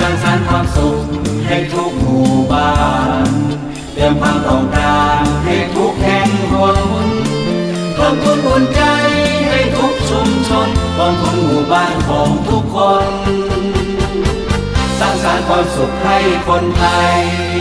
ร้างสรรค์ความสุขให้ทุกหมู่บ้านเตรียมความต้องการให้ทุกแห่งหนเพิ่มทุนอุ่นใจให้ทุกชุมชนกองทุนหมู่บ้านของทุกคนสร้างสรรค์ความสุขให้คนไทย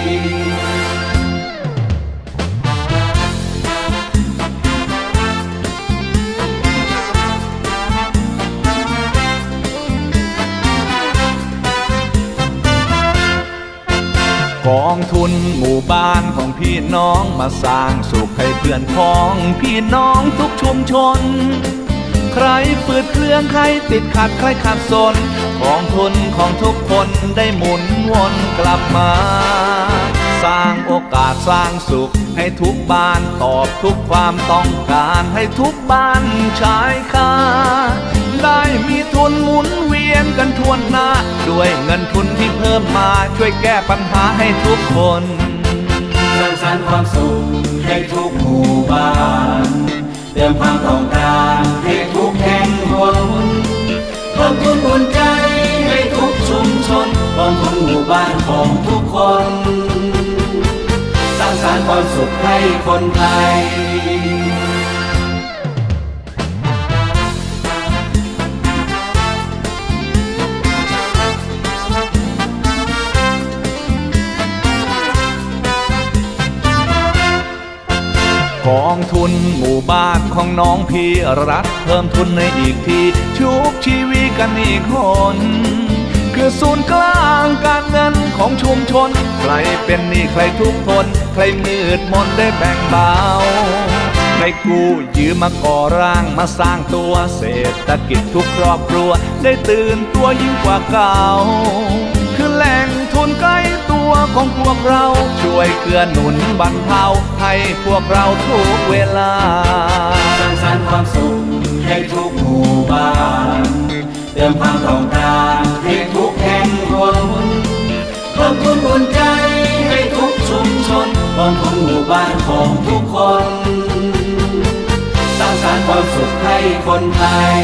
กองทุนหมู่บ้านของพี่น้องมาสร้างสุขให้เพื่อนพ้องพี่น้องทุกชุมชนใครฝืดเครื่องใครติดขัดใครขัดสนกองทุนของทุกคนได้หมุนวนกลับมาสร้างโอกาสสร้างสุขให้ทุกบ้านตอบทุกความต้องการให้ทุกบ้านชายคาได้มีทุนหมุนเวียนกันทั่วหน้าด้วยเงินทุนที่เพิ่มมาช่วยแก้ปัญหาให้ทุกคนสร้างสรรค์ความสุขให้ทุกหมู่บ้านเตรียมความต้องการให้ทุกแห่งหนเพิ่มทุนอุ่นใจให้ทุกชุมชนกองทุนหมู่บ้านของทุกคนสร้างสรรค์ความสุขให้คนไทยกองทุนหมู่บ้านของน้องพี่รัฐเพิ่มทุนในอีกทีชุบชีวิตกันอีกคนคือศูนย์กลางการเงินของชุมชนใครเป็นหนี้ใครทุกข์ทนใครมืดมนได้แบ่งเบาได้กู้ยืมมาก่อร่างมาสร้างตัวเศรษฐกิจทุกครอบครัวได้ตื่นตัวยิ่งกว่าเก่าคือแหล่งทุนใกล้ตัวของพวกเราช่วยเกื้อหนุนบรรเทาให้พวกเราทุกเวลาสร้างสรรค์ความสุขให้ทุกหมู่บ้านเตรียมความต้องการให้ทุกแห่งหนเพิ่มทุนอุ่นใจให้ทุกชุมชนกองทุนหมู่บ้านของทุกคนสร้างสรรค์ความสุขให้คนไทย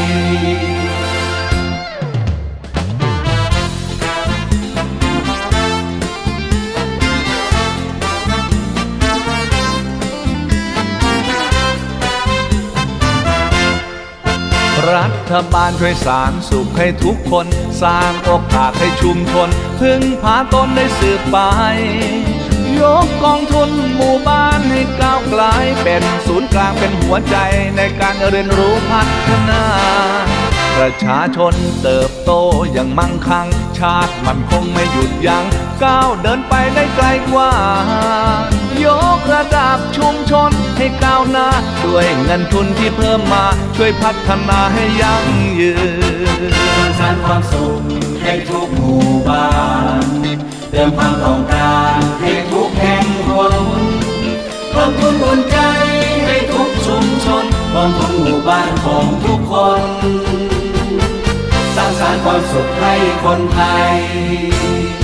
รัฐบาลช่วยสร้างสุขให้ทุกคนสร้างโอกาสให้ชุมชนพึ่งพาตนได้สืบไปยกกองทุนหมู่บ้านให้ก้าวไกลเป็นศูนย์กลางเป็นหัวใจในการเรียนรู้พัฒนาประชาชนเติบโตอย่างมั่งคั่งชาติมันคงไม่หยุดยั้งก้าวเดินไปได้ไกลกว่ายกระดับชุมชนให้ก้าวหน้าด้วยเงินทุนที่เพิ่มมาช่วยพัฒนาให้ยั่งยืนสร้างสรรค์ความสุขให้ทุกหมู่บ้านเตรียมความต้องการให้ทุกแห่งหนเพิ่มทุนอุ่นใจให้ทุกชุมชนกองทุนหมู่บ้านของทุกคนสร้างสรรค์ความสุขให้คนไทย